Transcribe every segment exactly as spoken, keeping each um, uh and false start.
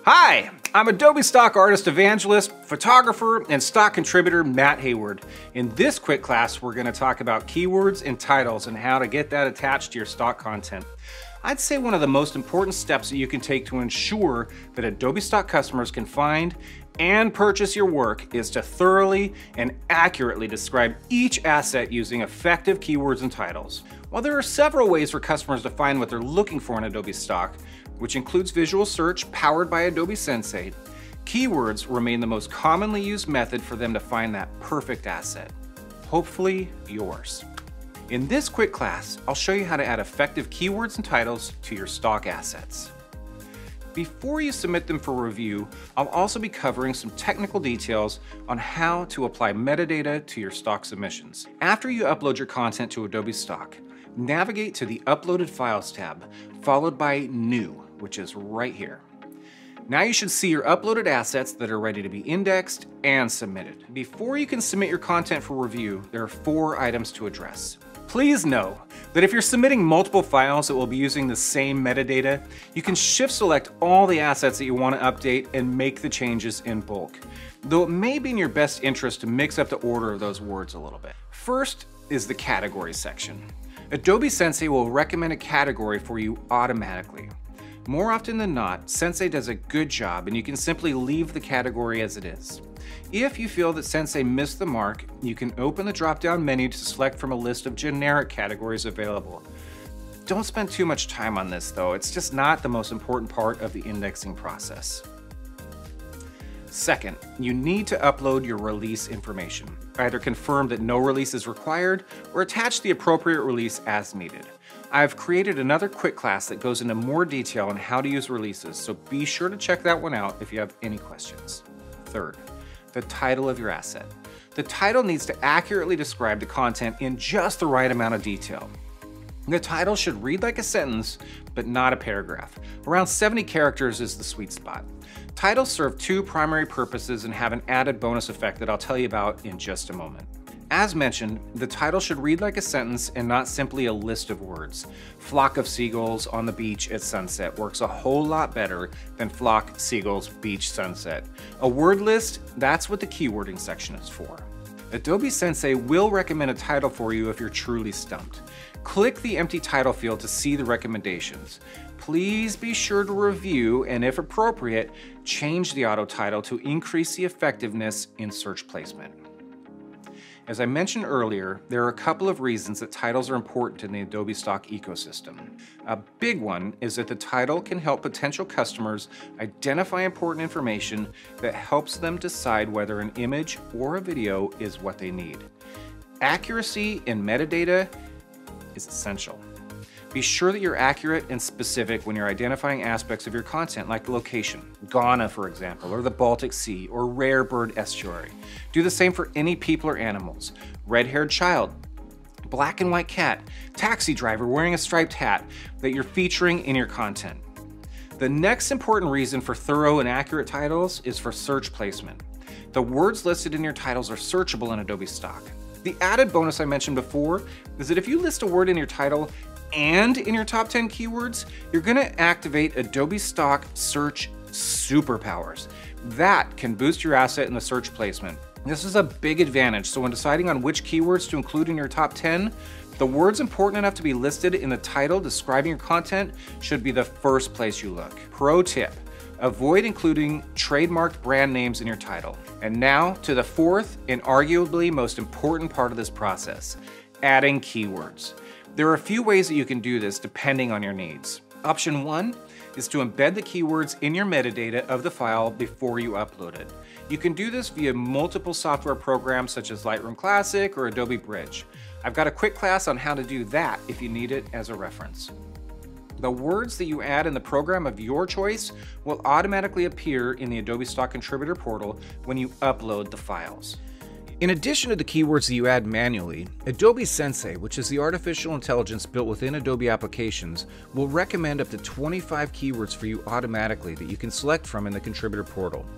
Hi, I'm Adobe Stock Artist Evangelist, photographer, and stock contributor Matt Hayward. In this quick class, we're going to talk about keywords and titles and how to get that attached to your stock content. I'd say one of the most important steps that you can take to ensure that Adobe Stock customers can find and purchase your work is to thoroughly and accurately describe each asset using effective keywords and titles. While there are several ways for customers to find what they're looking for in Adobe Stock, which includes visual search powered by Adobe Sensei, keywords remain the most commonly used method for them to find that perfect asset. Hopefully yours. In this quick class, I'll show you how to add effective keywords and titles to your stock assets. Before you submit them for review, I'll also be covering some technical details on how to apply metadata to your stock submissions. After you upload your content to Adobe Stock, navigate to the Uploaded Files tab, followed by New, which is right here. Now you should see your uploaded assets that are ready to be indexed and submitted. Before you can submit your content for review, there are four items to address. Please know that if you're submitting multiple files that will be using the same metadata, you can shift select all the assets that you want to update and make the changes in bulk, though it may be in your best interest to mix up the order of those words a little bit. First is the categories section. Adobe Sensei will recommend a category for you automatically. More often than not, Sensei does a good job and you can simply leave the category as it is. If you feel that Sensei missed the mark, you can open the drop-down menu to select from a list of generic categories available. Don't spend too much time on this though, it's just not the most important part of the indexing process. Second, you need to upload your release information. Either confirm that no release is required or attach the appropriate release as needed. I've created another quick class that goes into more detail on how to use releases, so be sure to check that one out if you have any questions. Third, the title of your asset. The title needs to accurately describe the content in just the right amount of detail. The title should read like a sentence, but not a paragraph. Around seventy characters is the sweet spot. Titles serve two primary purposes and have an added bonus effect that I'll tell you about in just a moment. As mentioned, the title should read like a sentence and not simply a list of words. Flock of seagulls on the beach at sunset works a whole lot better than flock seagulls beach sunset. A word list, that's what the keywording section is for. Adobe Sensei will recommend a title for you if you're truly stumped. Click the empty title field to see the recommendations. Please be sure to review and, if appropriate, change the auto title to increase the effectiveness in search placement. As I mentioned earlier, there are a couple of reasons that titles are important in the Adobe Stock ecosystem. A big one is that the title can help potential customers identify important information that helps them decide whether an image or a video is what they need. Accuracy in metadata is essential. Be sure that you're accurate and specific when you're identifying aspects of your content, like the location, Ghana for example, or the Baltic Sea, or rare bird estuary. Do the same for any people or animals. Red-haired child, black and white cat, taxi driver wearing a striped hat that you're featuring in your content. The next important reason for thorough and accurate titles is for search placement. The words listed in your titles are searchable in Adobe Stock. The added bonus I mentioned before is that if you list a word in your title and in your top ten keywords, you're going to activate Adobe Stock Search Superpowers. That can boost your asset in the search placement. This is a big advantage, so when deciding on which keywords to include in your top ten, the words important enough to be listed in the title describing your content should be the first place you look. Pro tip: avoid including trademarked brand names in your title. And now to the fourth and arguably most important part of this process: adding keywords. There are a few ways that you can do this depending on your needs. Option one is to embed the keywords in your metadata of the file before you upload it. You can do this via multiple software programs such as Lightroom Classic or Adobe Bridge. I've got a quick class on how to do that if you need it as a reference. The words that you add in the program of your choice will automatically appear in the Adobe Stock Contributor portal when you upload the files. In addition to the keywords that you add manually, Adobe Sensei, which is the artificial intelligence built within Adobe applications, will recommend up to twenty-five keywords for you automatically that you can select from in the contributor portal.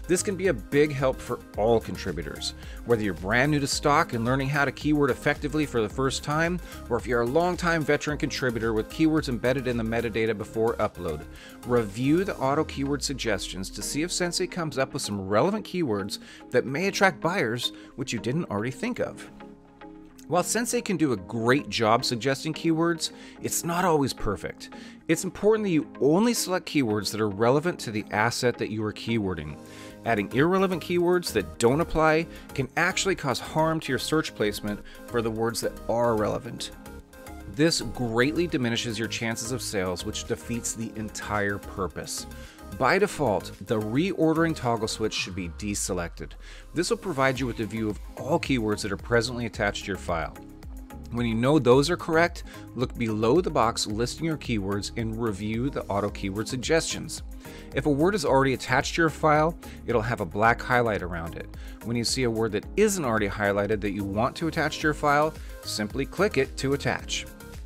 This can be a big help for all contributors, whether you're brand new to stock and learning how to keyword effectively for the first time, or if you're a longtime veteran contributor with keywords embedded in the metadata before upload. Review the auto keyword suggestions to see if Sensei comes up with some relevant keywords that may attract buyers which you didn't already think of. While Sensei can do a great job suggesting keywords, it's not always perfect. It's important that you only select keywords that are relevant to the asset that you are keywording. Adding irrelevant keywords that don't apply can actually cause harm to your search placement for the words that are relevant. This greatly diminishes your chances of sales, which defeats the entire purpose. By default, the reordering toggle switch should be deselected. This will provide you with a view of all keywords that are presently attached to your file. When you know those are correct, look below the box listing your keywords and review the auto keyword suggestions. If a word is already attached to your file, it'll have a black highlight around it. When you see a word that isn't already highlighted that you want to attach to your file, simply click it to attach.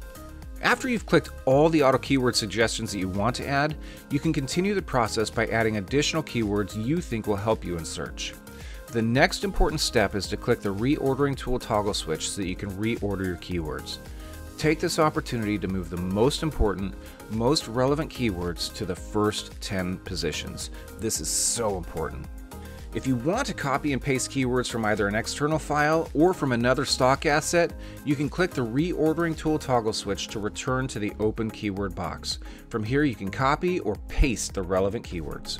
After you've clicked all the auto keyword suggestions that you want to add, you can continue the process by adding additional keywords you think will help you in search. The next important step is to click the reordering tool toggle switch so that you can reorder your keywords. Take this opportunity to move the most important, most relevant keywords to the first ten positions. This is so important. If you want to copy and paste keywords from either an external file or from another stock asset, you can click the reordering tool toggle switch to return to the open keyword box. From here, you can copy or paste the relevant keywords.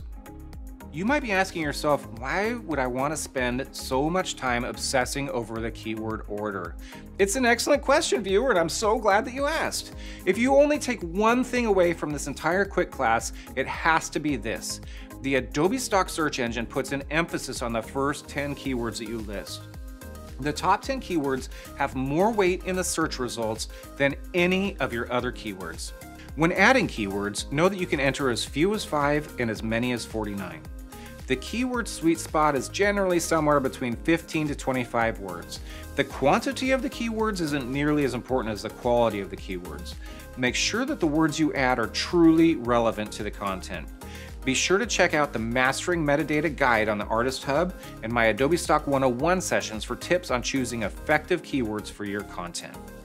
You might be asking yourself, why would I want to spend so much time obsessing over the keyword order? It's an excellent question, viewer, and I'm so glad that you asked. If you only take one thing away from this entire quick class, it has to be this. The Adobe Stock Search Engine puts an emphasis on the first ten keywords that you list. The top ten keywords have more weight in the search results than any of your other keywords. When adding keywords, know that you can enter as few as five and as many as forty-nine. The keyword sweet spot is generally somewhere between fifteen to twenty-five words. The quantity of the keywords isn't nearly as important as the quality of the keywords. Make sure that the words you add are truly relevant to the content. Be sure to check out the Mastering Metadata Guide on the Artist Hub and my Adobe Stock one oh one sessions for tips on choosing effective keywords for your content.